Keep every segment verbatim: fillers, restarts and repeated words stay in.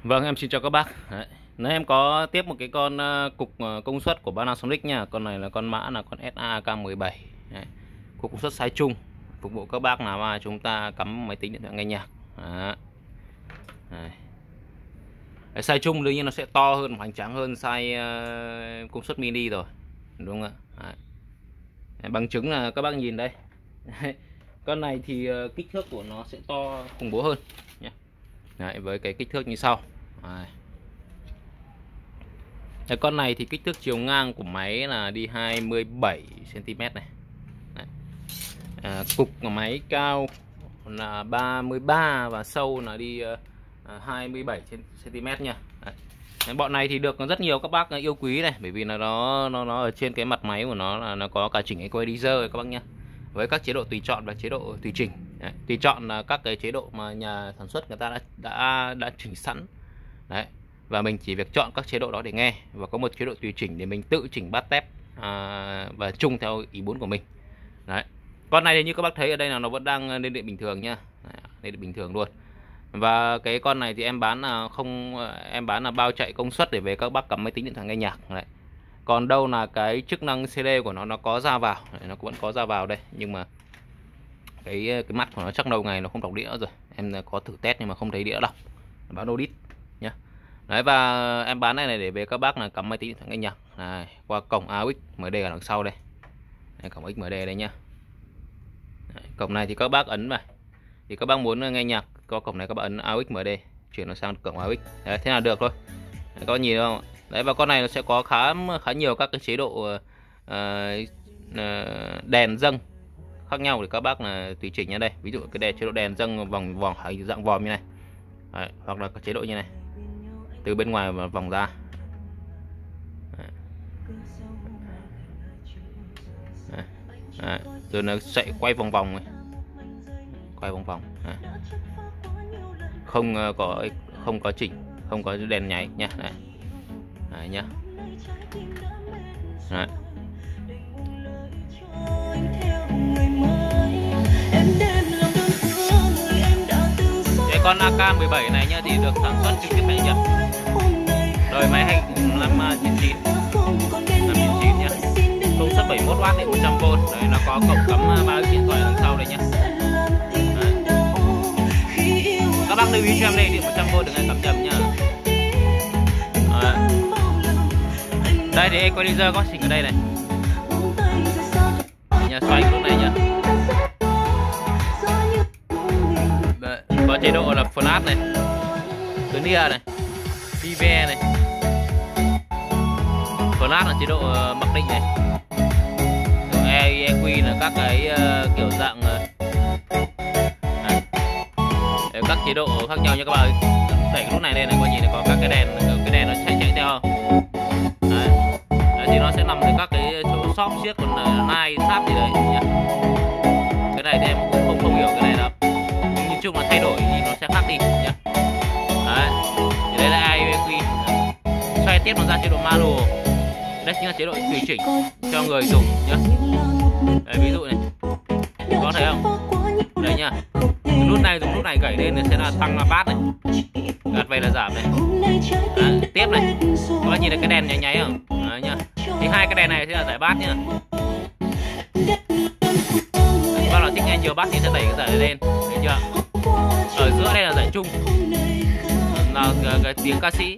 Vâng, em xin chào các bác. Đấy. Nếu em có tiếp một cái con uh, cục uh, công suất của Panasonic nha. Con này là con mã là con ét a K mười bảy. Đấy. Cục công suất size chung phục vụ các bác nào mà chúng ta cắm máy tính điện thoại nghe nhạc. Đấy. Đấy. Đấy, size chung đương nhiên nó sẽ to hơn, hoành tráng hơn size uh, công suất mini rồi, đúng không ạ? Đấy. Đấy, bằng chứng là các bác nhìn đây. Đấy. Con này thì uh, kích thước của nó sẽ to khủng bố hơn nhé. Đấy, với cái kích thước như sau. Đấy. Cái con này thì kích thước chiều ngang của máy là đi hai mươi bảy xăng ti mét này. Đấy. À, cục của máy cao là ba mươi ba và sâu là đi uh, hai mươi bảy xăng ti mét nha. Đấy. Đấy, bọn này thì được rất nhiều các bác yêu quý này, bởi vì là nó nó nó ở trên cái mặt máy của nó là nó có cả chỉnh equalizer các bác nhá, với các chế độ tùy chọn và chế độ tùy chỉnh. Đấy. Tùy chọn là các cái chế độ mà nhà sản xuất người ta đã đã đã chỉnh sẵn. Đấy. Và mình chỉ việc chọn các chế độ đó để nghe, và có một chế độ tùy chỉnh để mình tự chỉnh bass tép à, và chung theo ý muốn của mình. Đấy. Con này thì như các bác thấy ở đây là nó vẫn đang lên điện bình thường nhá. Đấy, lên điện bình thường luôn. Và cái con này thì em bán là không em bán là bao chạy công suất để về các bác cắm máy tính điện thoại nghe nhạc. Đấy. Còn đâu là cái chức năng xê đê của nó nó có ra vào. Đấy, nó vẫn có ra vào đây, nhưng mà cái cái mắt của nó chắc lâu ngày nó không đọc đĩa rồi. Em có thử test nhưng mà không thấy đĩa đọc, báo no dit nhá. Đấy, và em bán này này để về các bác là cắm máy tính điện thoại nghe nhạc này, qua cổng a u ích em đê ở đằng sau đây. Đây, cổng ích em đê đây nhá. Đấy, cổng này thì các bác ấn vào, thì các bác muốn nghe nhạc có cổng này các bác ấn a u ích em đê chuyển nó sang cổng a u ích. Đấy, thế là được thôi. Đấy, các bác nhìn không? Đấy, và con này nó sẽ có khá khá nhiều các cái chế độ uh, uh, đèn dâng khác nhau để các bác là tùy chỉnh nha. Đây, ví dụ cái đèn chế độ đèn dâng vòng vòng dạng vòm như này. Đấy, hoặc là cái chế độ như này, từ bên ngoài và vòng ra. Đấy. Đấy. Đấy. Rồi nó sẽ quay vòng vòng này. Quay vòng vòng. Đấy. Không có không có chỉnh, không có đèn nháy nha. Đấy. Đấy nhá. Đấy. Cái con a ca mười bảy này nhá thì được sản xuất trực tiếp tại Nhật. Đời máy hay năm chín chín chín nhá. Công suất bảy mươi mốt oát đến một trăm vôn. Đấy, nó có cổng cắm ba điện thoại đằng sau đây nhá. Đấy. Các bác lưu ý cho em đây điện một trăm vôn đừng ai cắm nhầm nhá. Đấy. Đây thì equalizer có chỉnh ở đây này. Nhà xoay lúc này nhá. Đấy. Có chế độ là flash này, linear này, pê vê này. Flash là chế độ uh, mặc định này. e e quy là các cái uh, kiểu dạng uh, các chế độ khác nhau nha các bạn. Đẩy cái nút này lên này, coi nhìn này, có các cái đèn, cái đèn nó chạy chạy theo. Đấy. Đấy, thì nó sẽ nằm ở các cái chỗ shop xiếc, còn uh, nai sát gì đấy nhá. Cái này thì em cũng không không hiểu cái này đâu, nhưng nhìn chung là thay đổi thì nó sẽ khác đi nhá. Đấy. Thì đây là e e quy. Xoay tiếp nó ra chế độ manual. Đây chính là chế độ tùy chỉnh cho người dùng nhá. Đấy, ví dụ này, có thấy không? Đây nhá. Cái nút này dùng nút này gảy lên thì sẽ là tăng là bass này, gạt về là giảm này. Đấy, tiếp này, các bạn nhìn thấy cái đèn nháy nháy không? Đấy nhá. Thì hai cái đèn này sẽ là giải bass nhá. Các bạn thích nghe nhiều bass thì sẽ đẩy cái giải lên, thấy chưa? Ở giữa đây là giải chung, là cái, cái tiếng ca sĩ.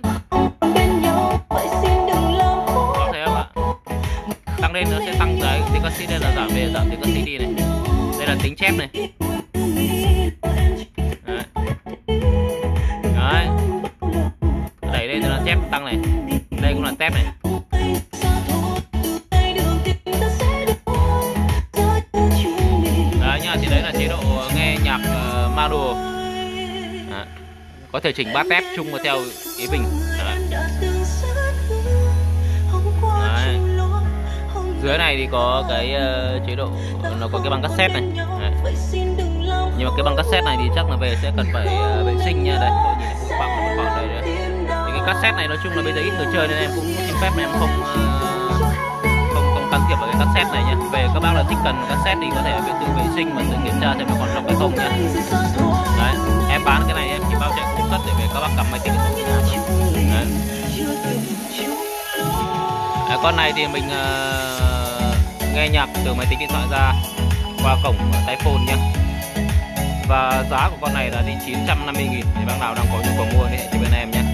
Có thấy không ạ? Tăng lên nó sẽ tăng cái tiếng ca sĩ, đây là giảm về giảm tiếng ca sĩ đi này. Đây là tính chép này. Đấy. Đấy. Đẩy lên là chép tăng này. Đây cũng là tép này. Đấy nha, thì đấy là chế độ nghe nhạc uh, manual. Đấy. Có thể chỉnh bass tép chung theo ý mình. Đấy. Đấy. Dưới này thì có cái uh, chế độ, nó có cái băng cassette này. Đấy. Nhưng mà cái băng cassette này thì chắc là về sẽ cần phải uh, vệ sinh nha. Đây, tôi nhìn thấy băng nó còn đây đấy. Thì cái cassette này nói chung là bây giờ ít người chơi nên em cũng xin phép em không uh, không không can thiệp vào cái cassette này nhé. Về các bác là thích cần cassette thì có thể tự vệ sinh mà tự kiểm tra xem nó còn trong cái không nhé. Đấy, em bán cái này em chỉ bao chạy công suất để về các bác cầm máy tính ở nhà thôi. Đấy. Đấy, con này thì mình uh, nghe nhạc từ máy tính điện thoại ra qua cổng tai phone nhé. Và giá của con này là đi chín trăm năm mươi nghìn. Thì bác nào đang có nhu cầu mua thì hãy cho bên em nhé.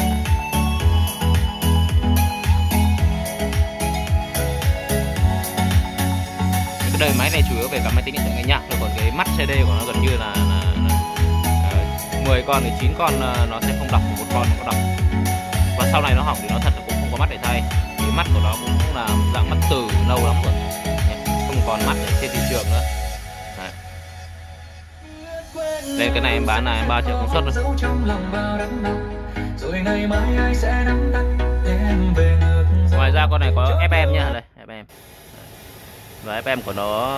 Cái đời máy này chủ yếu về cả máy tính điện thoại nghe nhạc thôi, còn cái mắt xê đê của nó gần như là, là, là uh, mười con thì chín con uh, nó sẽ không đọc, một con nó có đọc. Và sau này nó hỏng thì nó thật là cũng không có mắt để thay. Vì mắt của nó cũng là dạng mắt từ lâu lắm rồi, không còn mắt ở trên thị trường nữa. Đấy. Đây cái này em bán là em ba triệu công suất rồi. Ngoài ra con này có ép em nha, đây ép em. Và ép em của nó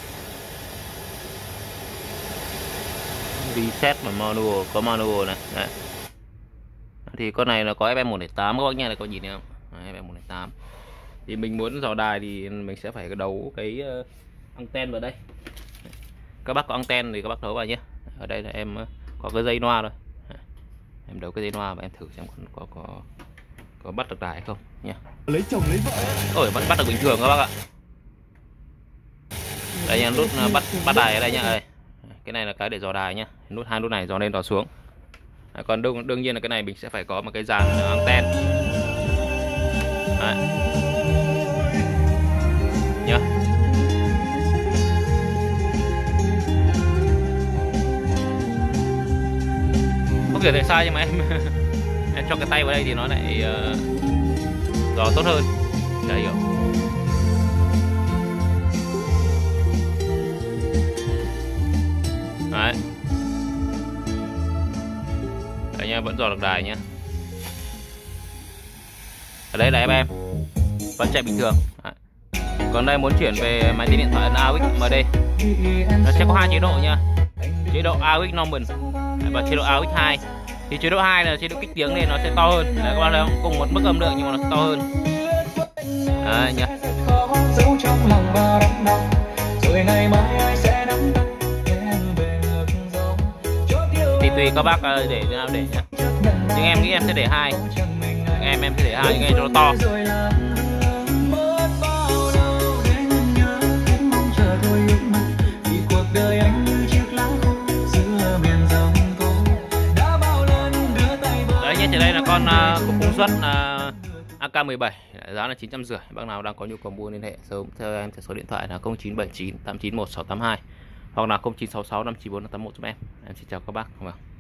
reset và manual, có manual này. Đấy. Thì con này là có ép em một không tám các bác nha, này có nhìn thấy không? ép em một không tám. Thì mình muốn dò đài thì mình sẽ phải đấu cái uh, anten vào đây. Các bác có anten thì các bác đấu vào nhé. Ở đây là em uh, có cái dây loa rồi. Em đấu cái dây loa và em thử xem có có có bắt được đài hay không nhé. Lấy chồng lấy vợ. Ôi, vẫn bắt được bình thường các bác ạ. Đây nha, nút uh, bắt bắt đài ở đây nhá. Đây. Cái này là cái để dò đài nhá. Nút hai nút này dò lên dò xuống. À, còn đương, đương nhiên là cái này mình sẽ phải có một cái dàn anten. Đấy. Nhá. Không hiểu tại sao nhưng mà em em cho cái tay vào đây thì nó lại uh, dò tốt hơn. Chả hiểu. Đấy. Đấy nha, vẫn dò được đài nhá. Ở đây là ép em vẫn chạy bình thường. Đấy. Còn đây muốn chuyển về máy tính điện thoại a u ích em đê, nó sẽ có hai chế độ nha. Chế độ a u ích Normal và chế độ a u ích hai. Thì chế độ hai là chế độ kích tiếng nên nó sẽ to hơn. Đấy, các bạn thấy không? Cùng một mức âm lượng nhưng mà nó sẽ to hơn. Đấy nhá. Thì tùy các bác để thế nào để nhá. Nhưng em nghĩ em sẽ để hai. Em em sẽ để hai nghe cho nó to. Đấy nhé, trên đây là con uh, của công suất uh, a ca mười bảy, giá là chín trăm rưỡi. Bác nào đang có nhu cầu mua liên hệ sớm theo em theo số điện thoại là không chín bảy chín tám chín một sáu tám hai hoặc là không chín sáu sáu năm chín bốn năm tám một giúp em. Em xin chào các bác.